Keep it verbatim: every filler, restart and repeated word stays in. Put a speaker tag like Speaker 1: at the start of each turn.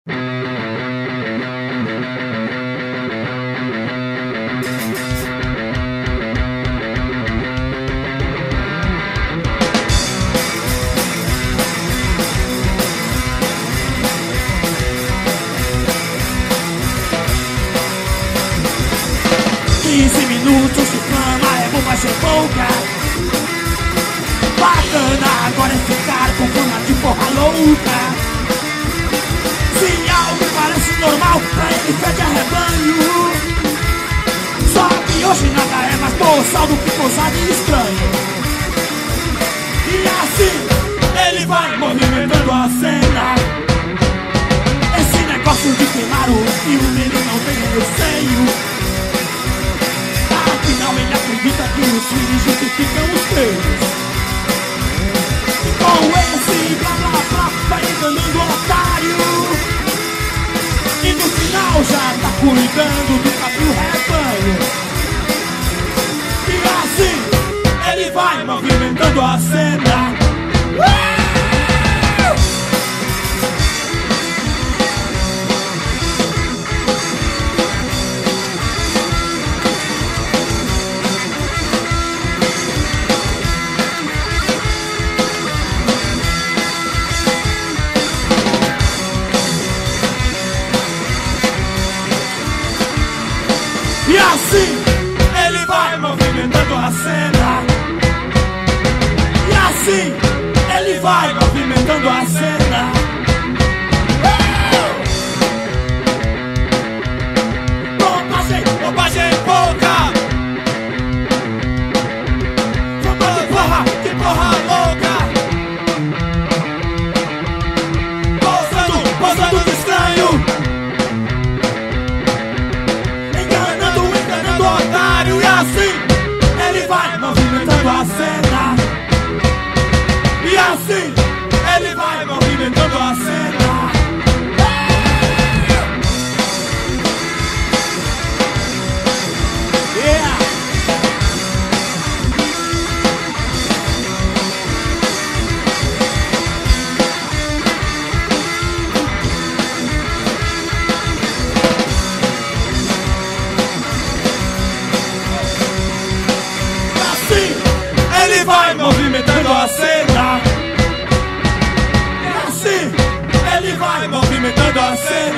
Speaker 1: quinze minutos de fama é bobagem pouca. Bacana agora é ficar com fama de porra louca. Se algo parece normal, pra ele fede a rebanho. Só que hoje nada é mais boçal do que pousado e estranho. E assim ele vai movimentando a cena. Esse negócio de queimar o filme ele não tem receio. Afinal ele acredita que os filhos justificam os feios. E com esse blá blá blá vai enganando o otário. E no final já tá cuidando do próprio rebanho. E assim ele vai movimentando a cena. E assim ele vai movimentando a cena. E assim ele vai movimentando a cena. Bobagem, bobagem pouca. Fama de porra, que porra louca. Posando, posando de estranho. Otário, e assim ele vai movimentando a cena. E assim ele vai movimentando a cena. Yeah. Ele vai movimentando a cena. E assim ele vai movimentando a cena.